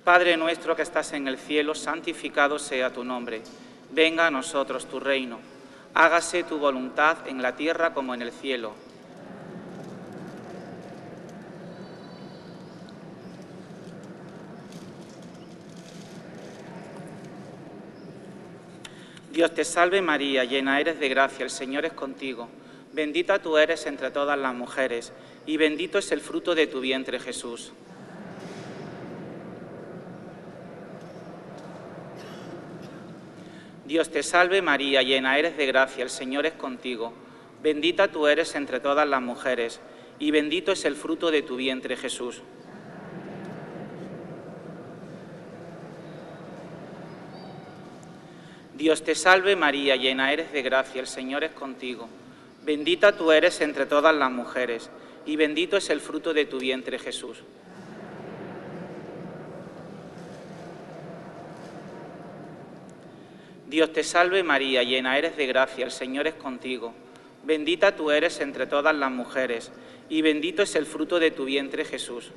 Padre nuestro que estás en el cielo, santificado sea tu nombre. Venga a nosotros tu reino. Hágase tu voluntad en la tierra como en el cielo. Dios te salve María, llena eres de gracia, el Señor es contigo. Bendita tú eres entre todas las mujeres, y bendito es el fruto de tu vientre, Jesús. Dios te salve María, llena eres de gracia, el Señor es contigo. Bendita tú eres entre todas las mujeres, y bendito es el fruto de tu vientre, Jesús. Dios te salve María, llena eres de gracia, el Señor es contigo. Bendita tú eres entre todas las mujeres, y bendito es el fruto de tu vientre, Jesús. Dios te salve María, llena eres de gracia, el Señor es contigo. Bendita tú eres entre todas las mujeres, y bendito es el fruto de tu vientre, Jesús.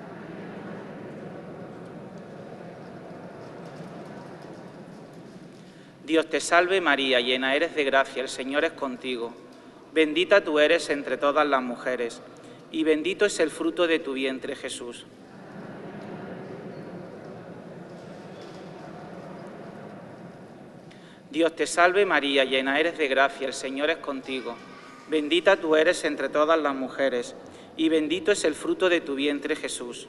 Dios te salve María, llena eres de gracia, el Señor es contigo. Bendita tú eres entre todas las mujeres, y bendito es el fruto de tu vientre, Jesús. Dios te salve María, llena eres de gracia, el Señor es contigo. Bendita tú eres entre todas las mujeres, y bendito es el fruto de tu vientre, Jesús.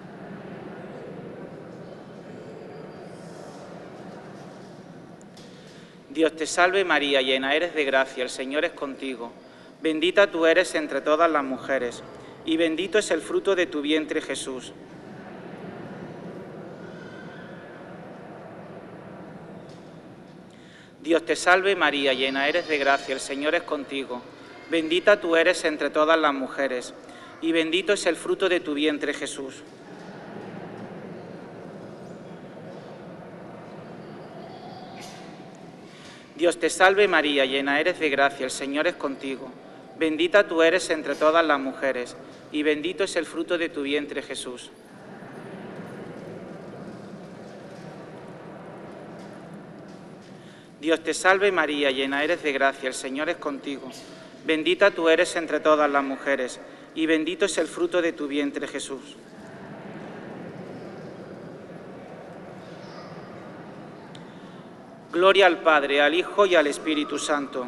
Dios te salve María, llena eres de gracia, el Señor es contigo. Bendita tú eres entre todas las mujeres, y bendito es el fruto de tu vientre, Jesús. Dios te salve María, llena eres de gracia, el Señor es contigo. Bendita tú eres entre todas las mujeres, y bendito es el fruto de tu vientre, Jesús. Dios te salve María, llena eres de gracia, el Señor es contigo. Bendita tú eres entre todas las mujeres, y bendito es el fruto de tu vientre, Jesús. Dios te salve María, llena eres de gracia, el Señor es contigo. Bendita tú eres entre todas las mujeres, y bendito es el fruto de tu vientre, Jesús. Gloria al Padre, al Hijo y al Espíritu Santo.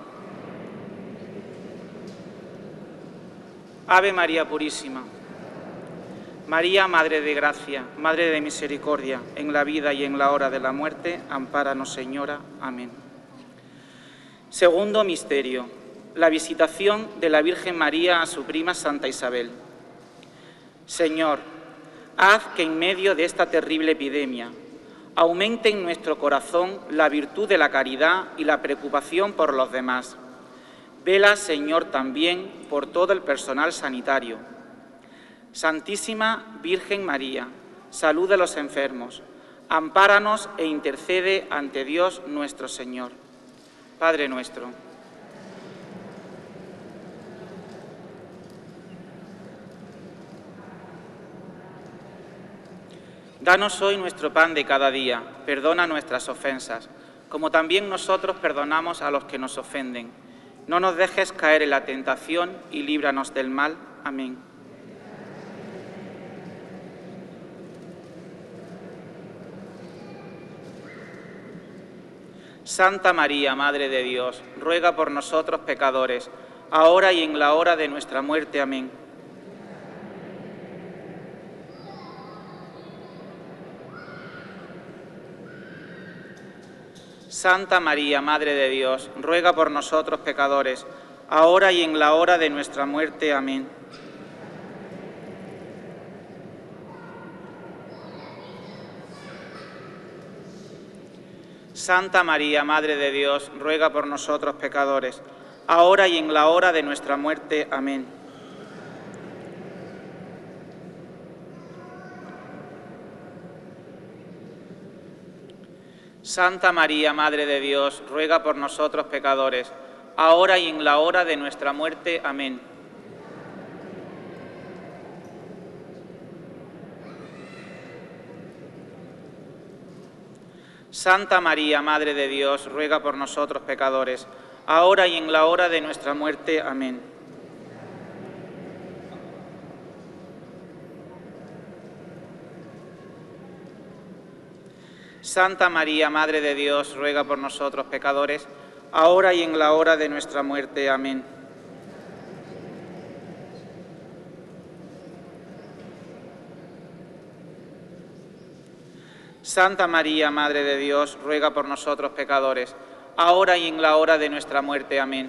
Ave María Purísima. María, Madre de Gracia, Madre de Misericordia, en la vida y en la hora de la muerte, ampáranos, Señora. Amén. Segundo misterio, la visitación de la Virgen María a su prima Santa Isabel. Señor, haz que en medio de esta terrible epidemia aumente en nuestro corazón la virtud de la caridad y la preocupación por los demás. Vela, Señor, también por todo el personal sanitario. Santísima Virgen María, salud de los enfermos, ampáranos e intercede ante Dios nuestro Señor. Padre nuestro. Danos hoy nuestro pan de cada día, perdona nuestras ofensas, como también nosotros perdonamos a los que nos ofenden. No nos dejes caer en la tentación y líbranos del mal. Amén. Santa María, Madre de Dios, ruega por nosotros pecadores, ahora y en la hora de nuestra muerte. Amén. Santa María, Madre de Dios, ruega por nosotros pecadores, ahora y en la hora de nuestra muerte. Amén. Santa María, Madre de Dios, ruega por nosotros pecadores, ahora y en la hora de nuestra muerte. Amén. Santa María, Madre de Dios, ruega por nosotros pecadores, ahora y en la hora de nuestra muerte. Amén. Santa María, Madre de Dios, ruega por nosotros pecadores, ahora y en la hora de nuestra muerte. Amén. Santa María, Madre de Dios, ruega por nosotros pecadores, ahora y en la hora de nuestra muerte. Amén. Santa María, Madre de Dios, ruega por nosotros pecadores, ahora y en la hora de nuestra muerte. Amén.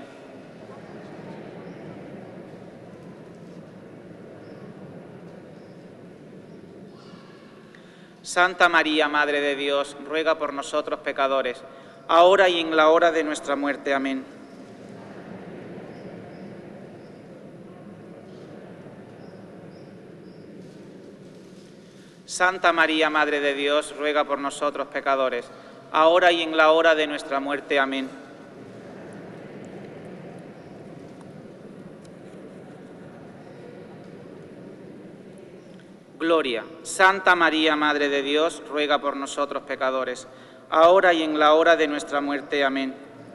Santa María, Madre de Dios, ruega por nosotros pecadores, ahora y en la hora de nuestra muerte. Amén. Santa María, Madre de Dios, ruega por nosotros pecadores, ahora y en la hora de nuestra muerte. Amén. Gloria. Santa María, Madre de Dios, ruega por nosotros pecadores, ahora y en la hora de nuestra muerte. Amén.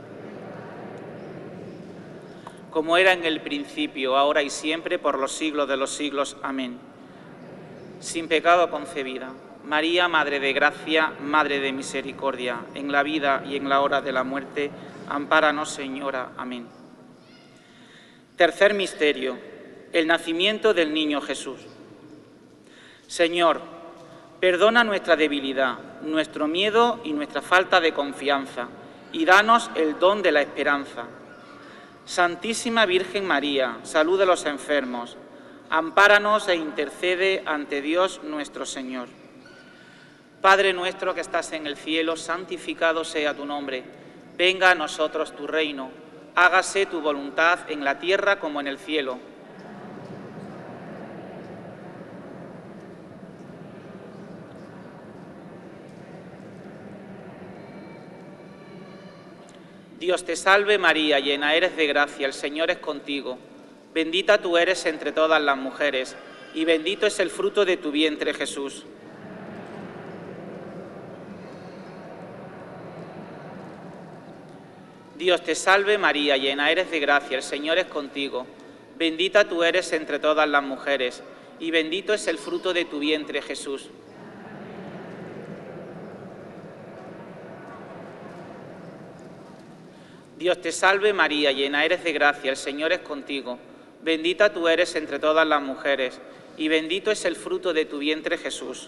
Como era en el principio, ahora y siempre, por los siglos de los siglos. Amén. Sin pecado concebida, María, Madre de Gracia, Madre de Misericordia, en la vida y en la hora de la muerte, ampáranos, Señora. Amén. Tercer misterio, el nacimiento del niño Jesús. Señor, perdona nuestra debilidad, nuestro miedo y nuestra falta de confianza, y danos el don de la esperanza. Santísima Virgen María, salud de los enfermos, ampáranos e intercede ante Dios nuestro Señor. Padre nuestro que estás en el cielo, santificado sea tu nombre. Venga a nosotros tu reino. Hágase tu voluntad en la tierra como en el cielo. Dios te salve María, llena eres de gracia, el Señor es contigo. Bendita tú eres entre todas las mujeres, y bendito es el fruto de tu vientre, Jesús. Dios te salve María, llena eres de gracia, el Señor es contigo. Bendita tú eres entre todas las mujeres, y bendito es el fruto de tu vientre, Jesús. Dios te salve María, llena eres de gracia, el Señor es contigo. Bendita tú eres entre todas las mujeres, y bendito es el fruto de tu vientre, Jesús.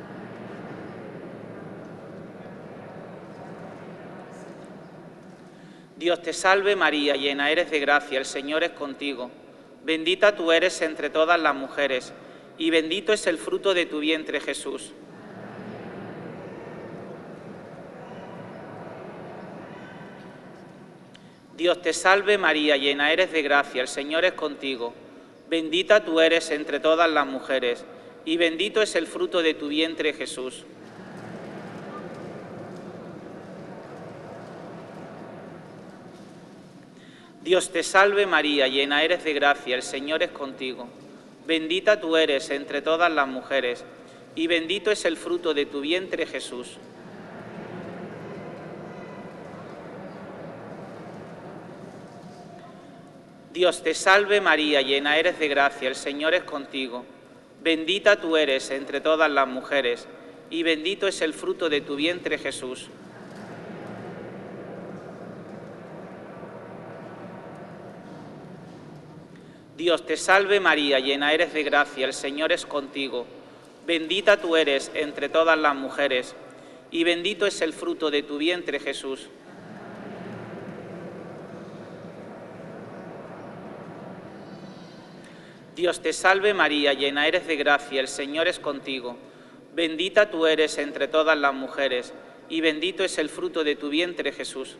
Dios te salve María, llena eres de gracia, el Señor es contigo. Bendita tú eres entre todas las mujeres, y bendito es el fruto de tu vientre, Jesús. Dios te salve María, llena eres de gracia, el Señor es contigo. Bendita tú eres entre todas las mujeres, y bendito es el fruto de tu vientre, Jesús. Dios te salve María, llena eres de gracia, el Señor es contigo. Bendita tú eres entre todas las mujeres, y bendito es el fruto de tu vientre, Jesús. Dios te salve María, llena eres de gracia, el Señor es contigo. Bendita tú eres entre todas las mujeres, y bendito es el fruto de tu vientre, Jesús. Dios te salve María, llena eres de gracia, el Señor es contigo. Bendita tú eres entre todas las mujeres, y bendito es el fruto de tu vientre, Jesús. Dios te salve María, llena eres de gracia, el Señor es contigo. Bendita tú eres entre todas las mujeres, y bendito es el fruto de tu vientre, Jesús.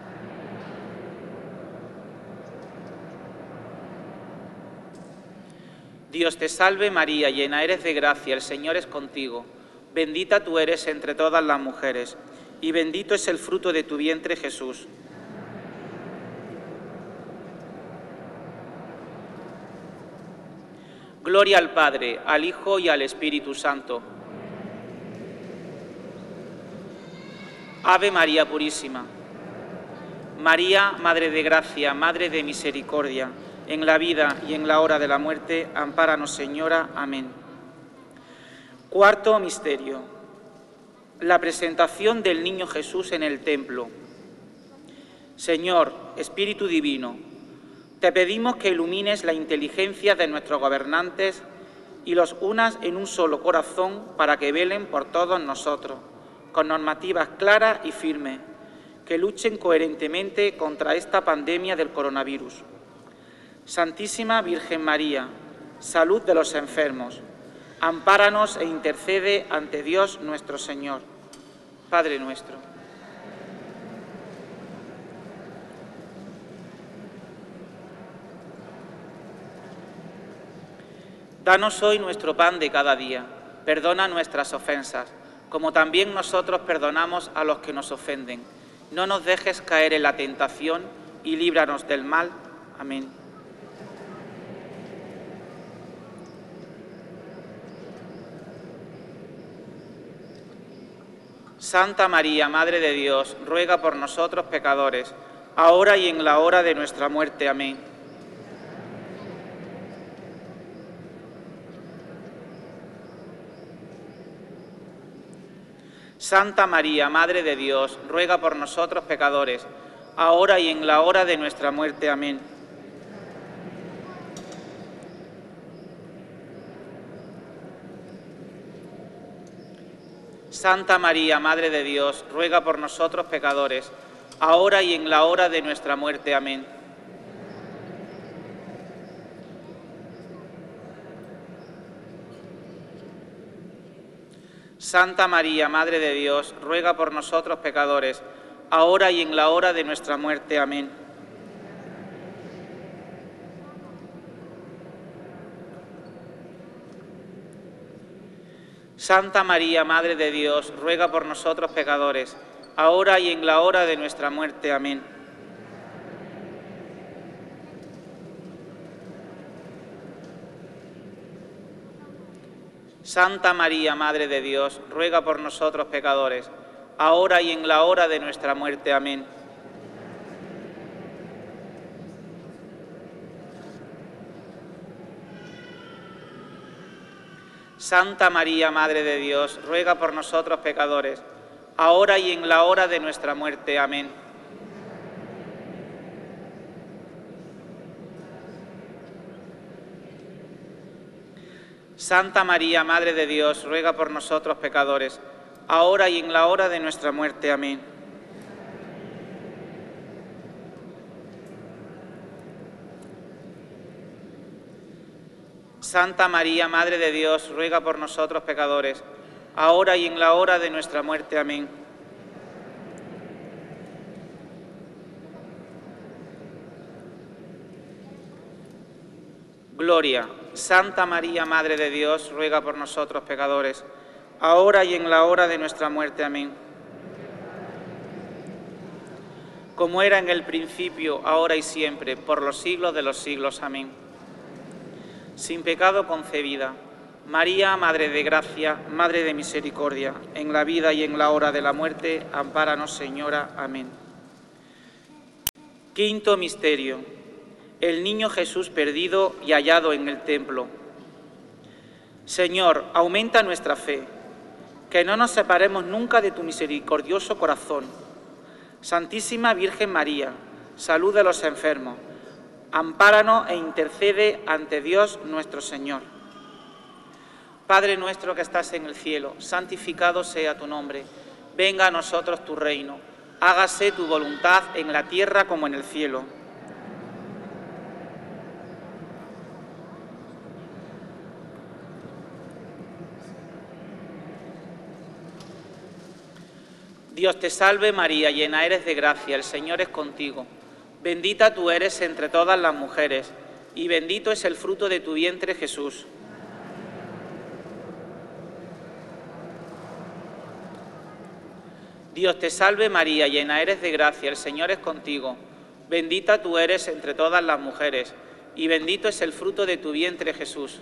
Dios te salve María, llena eres de gracia, el Señor es contigo. Bendita tú eres entre todas las mujeres, y bendito es el fruto de tu vientre, Jesús. Gloria al Padre, al Hijo y al Espíritu Santo. Ave María Purísima. María, Madre de Gracia, Madre de Misericordia, en la vida y en la hora de la muerte, ampáranos, Señora. Amén. Cuarto misterio: la presentación del niño Jesús en el templo. Señor, Espíritu Divino, te pedimos que ilumines la inteligencia de nuestros gobernantes y los unas en un solo corazón para que velen por todos nosotros, con normativas claras y firmes, que luchen coherentemente contra esta pandemia del coronavirus. Santísima Virgen María, salud de los enfermos, ampáranos e intercede ante Dios nuestro Señor. Padre nuestro. Danos hoy nuestro pan de cada día. Perdona nuestras ofensas, como también nosotros perdonamos a los que nos ofenden. No nos dejes caer en la tentación y líbranos del mal. Amén. Santa María, Madre de Dios, ruega por nosotros pecadores, ahora y en la hora de nuestra muerte. Amén. Santa María, Madre de Dios, ruega por nosotros pecadores, ahora y en la hora de nuestra muerte. Amén. Santa María, Madre de Dios, ruega por nosotros pecadores, ahora y en la hora de nuestra muerte. Amén. Santa María, Madre de Dios, ruega por nosotros pecadores, ahora y en la hora de nuestra muerte. Amén. Santa María, Madre de Dios, ruega por nosotros pecadores, ahora y en la hora de nuestra muerte. Amén. Santa María, Madre de Dios, ruega por nosotros pecadores, ahora y en la hora de nuestra muerte. Amén. Santa María, Madre de Dios, ruega por nosotros pecadores, ahora y en la hora de nuestra muerte. Amén. Santa María, Madre de Dios, ruega por nosotros pecadores, ahora y en la hora de nuestra muerte. Amén. Santa María, Madre de Dios, ruega por nosotros pecadores, ahora y en la hora de nuestra muerte. Amén. Gloria. Santa María, Madre de Dios, ruega por nosotros pecadores, ahora y en la hora de nuestra muerte. Amén. Como era en el principio, ahora y siempre, por los siglos de los siglos. Amén. Sin pecado concebida, María, Madre de Gracia, Madre de Misericordia, en la vida y en la hora de la muerte, ampáranos, Señora. Amén. Quinto misterio: el niño Jesús perdido y hallado en el templo. Señor, aumenta nuestra fe, que no nos separemos nunca de tu misericordioso corazón. Santísima Virgen María, salud de los enfermos, ampáranos e intercede ante Dios nuestro Señor. Padre nuestro que estás en el cielo, santificado sea tu nombre. Venga a nosotros tu reino. Hágase tu voluntad en la tierra como en el cielo. Dios te salve María, llena eres de gracia, el Señor es contigo. Bendita tú eres entre todas las mujeres, y bendito es el fruto de tu vientre, Jesús. Dios te salve María, llena eres de gracia, el Señor es contigo. Bendita tú eres entre todas las mujeres, y bendito es el fruto de tu vientre, Jesús.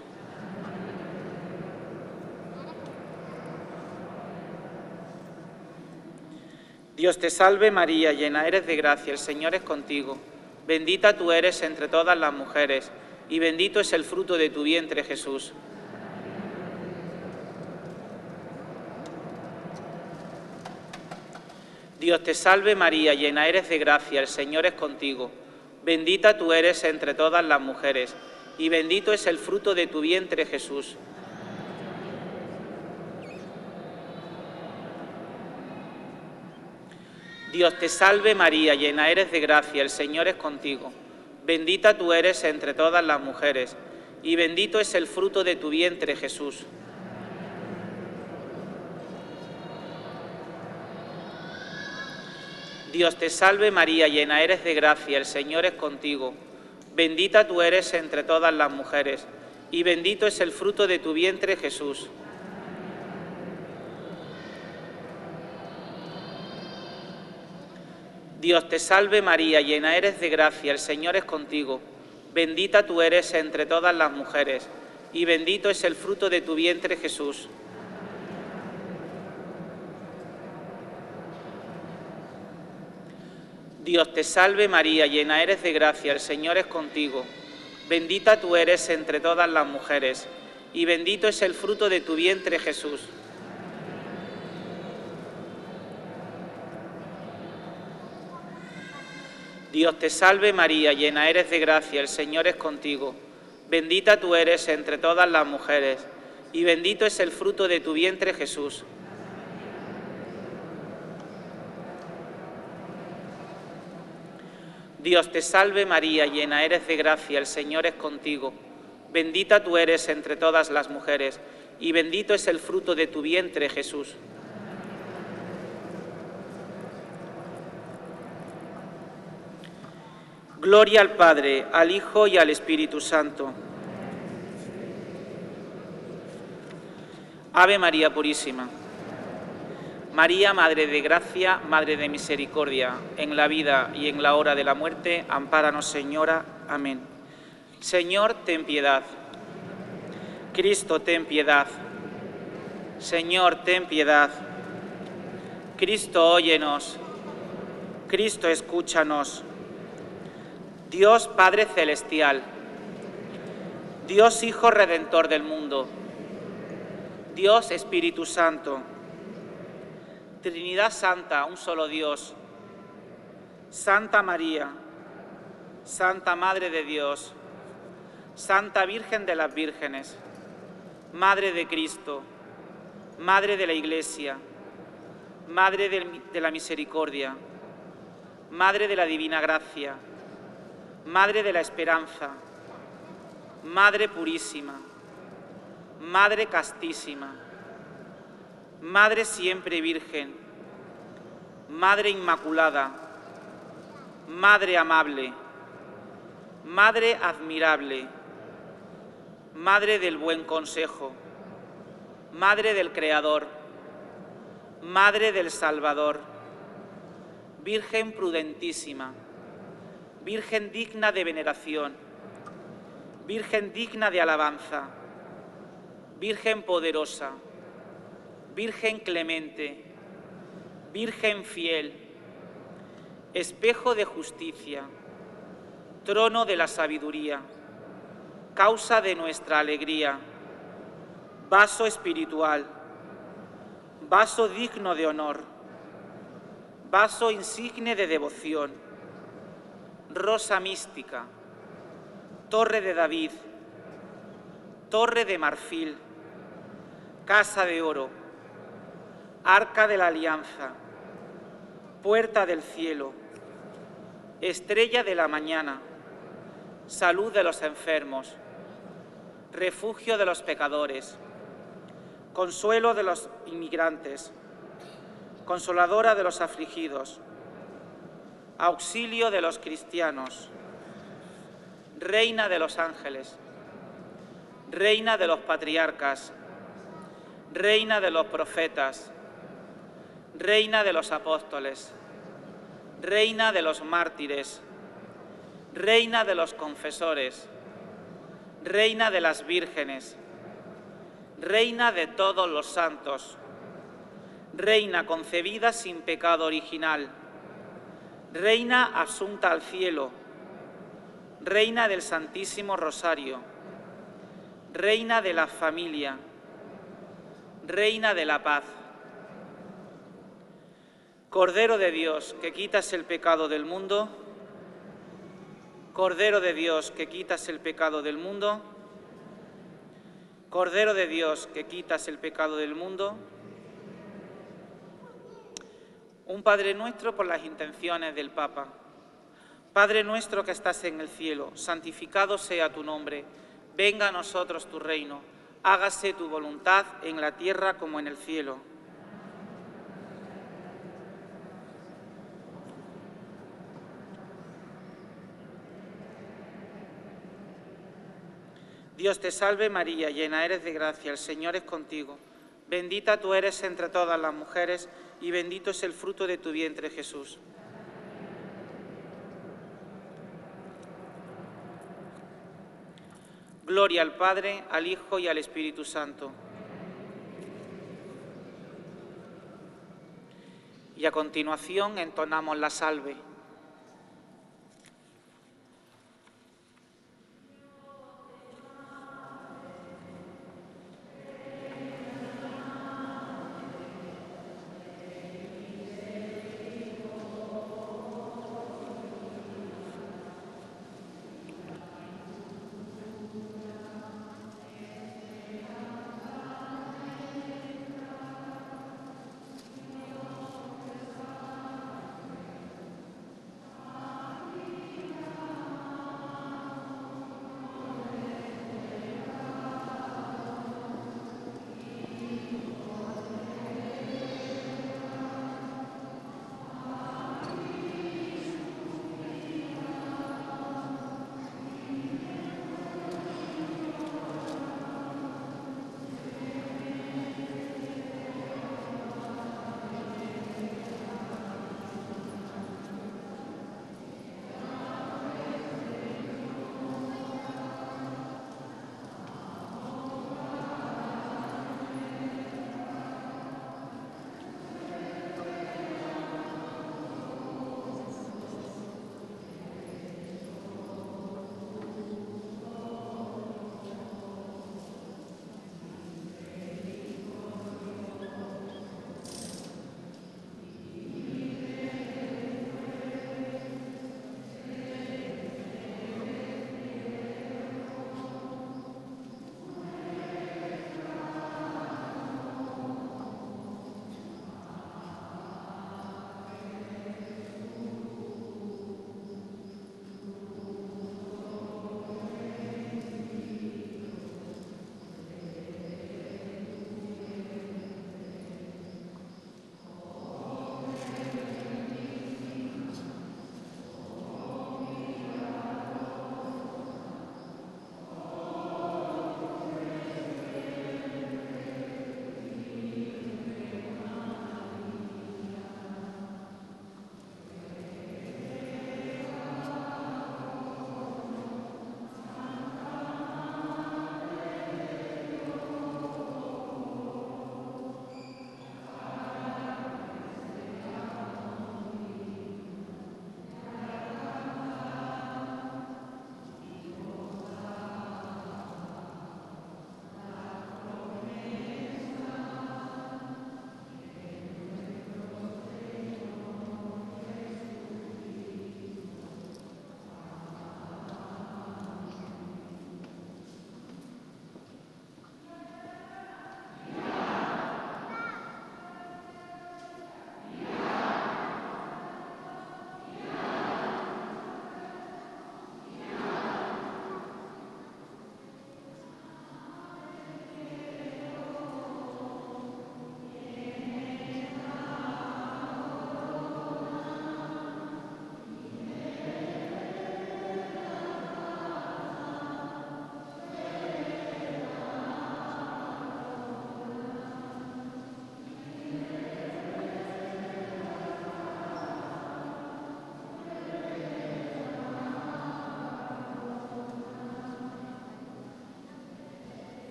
Dios te salve María, llena eres de gracia, el Señor es contigo. Bendita tú eres entre todas las mujeres, y bendito es el fruto de tu vientre, Jesús. Dios te salve María, llena eres de gracia, el Señor es contigo. Bendita tú eres entre todas las mujeres, y bendito es el fruto de tu vientre, Jesús. Dios te salve María, llena eres de gracia, el Señor es contigo. Bendita tú eres entre todas las mujeres, y bendito es el fruto de tu vientre, Jesús. Dios te salve María, llena eres de gracia, el Señor es contigo. Bendita tú eres entre todas las mujeres, y bendito es el fruto de tu vientre, Jesús. Dios te salve María, llena eres de gracia, el Señor es contigo. Bendita tú eres entre todas las mujeres, y bendito es el fruto de tu vientre, Jesús. Dios te salve María, llena eres de gracia, el Señor es contigo. Bendita tú eres entre todas las mujeres, y bendito es el fruto de tu vientre, Jesús. Dios te salve María, llena eres de gracia, el Señor es contigo. Bendita tú eres entre todas las mujeres, y bendito es el fruto de tu vientre, Jesús. Dios te salve María, llena eres de gracia, el Señor es contigo. Bendita tú eres entre todas las mujeres, y bendito es el fruto de tu vientre, Jesús. Gloria al Padre, al Hijo y al Espíritu Santo. Ave María Purísima. María, Madre de Gracia, Madre de Misericordia, en la vida y en la hora de la muerte, ampáranos, Señora. Amén. Señor, ten piedad. Cristo, ten piedad. Señor, ten piedad. Cristo, óyenos. Cristo, escúchanos. Dios Padre Celestial, Dios Hijo Redentor del mundo, Dios Espíritu Santo, Trinidad Santa, un solo Dios, Santa María, Santa Madre de Dios, Santa Virgen de las Vírgenes, Madre de Cristo, Madre de la Iglesia, Madre de la Misericordia, Madre de la Divina Gracia, Madre de la Esperanza, Madre Purísima, Madre Castísima, Madre Siempre Virgen, Madre Inmaculada, Madre Amable, Madre Admirable, Madre del Buen Consejo, Madre del Creador, Madre del Salvador, Virgen prudentísima, Virgen digna de veneración, Virgen digna de alabanza, Virgen poderosa, Virgen clemente, Virgen fiel, espejo de justicia, trono de la sabiduría, causa de nuestra alegría, vaso espiritual, vaso digno de honor, vaso insigne de devoción, rosa mística, torre de David, torre de marfil, casa de oro, arca de la alianza, puerta del cielo, estrella de la mañana, salud de los enfermos, refugio de los pecadores, consuelo de los inmigrantes, consoladora de los afligidos, auxilio de los cristianos, reina de los ángeles, reina de los patriarcas, reina de los profetas, reina de los apóstoles, reina de los mártires, reina de los confesores, reina de las vírgenes, reina de todos los santos, Reina concebida sin pecado original, Reina asunta al cielo, Reina del Santísimo Rosario, Reina de la familia, Reina de la paz. Cordero de Dios, que quitas el pecado del mundo, Cordero de Dios, que quitas el pecado del mundo, Cordero de Dios, que quitas el pecado del mundo. Un Padre Nuestro por las intenciones del Papa. Padre nuestro que estás en el cielo, santificado sea tu nombre. Venga a nosotros tu reino. Hágase tu voluntad en la tierra como en el cielo. Dios te salve María, llena eres de gracia, el Señor es contigo. Bendita tú eres entre todas las mujeres y bendito es el fruto de tu vientre, Jesús. Gloria al Padre, al Hijo y al Espíritu Santo. Y a continuación entonamos la salve.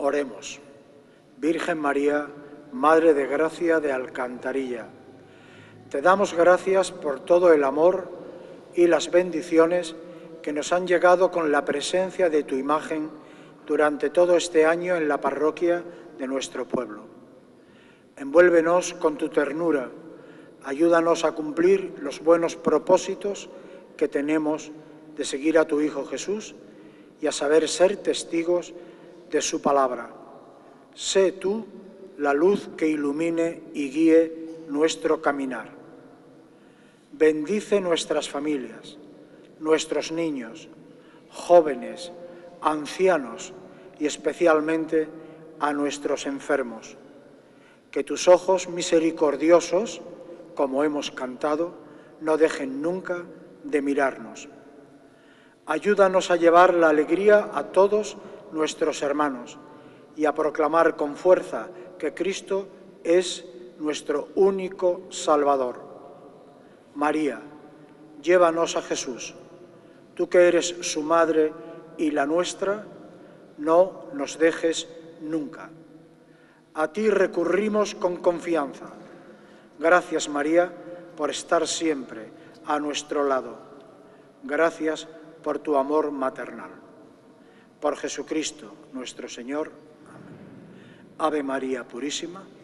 Oremos. Virgen María, Madre de Gracia de Alcantarilla, te damos gracias por todo el amor y las bendiciones que nos han llegado con la presencia de tu imagen durante todo este año en la parroquia de nuestro pueblo. Envuélvenos con tu ternura, ayúdanos a cumplir los buenos propósitos que tenemos de seguir a tu Hijo Jesús y a saber ser testigos de su palabra. Sé tú la luz que ilumine y guíe nuestro caminar. Bendice nuestras familias, nuestros niños, jóvenes, ancianos y especialmente a nuestros enfermos. Que tus ojos misericordiosos, como hemos cantado, no dejen nunca de mirarnos. Ayúdanos a llevar la alegría a todos nuestros hermanos y a proclamar con fuerza que Cristo es nuestro único Salvador. María, llévanos a Jesús. Tú que eres su madre y la nuestra, no nos dejes nunca. A ti recurrimos con confianza. Gracias, María, por estar siempre a nuestro lado. Gracias por tu amor maternal. Por Jesucristo, nuestro Señor. Amén. Ave María Purísima.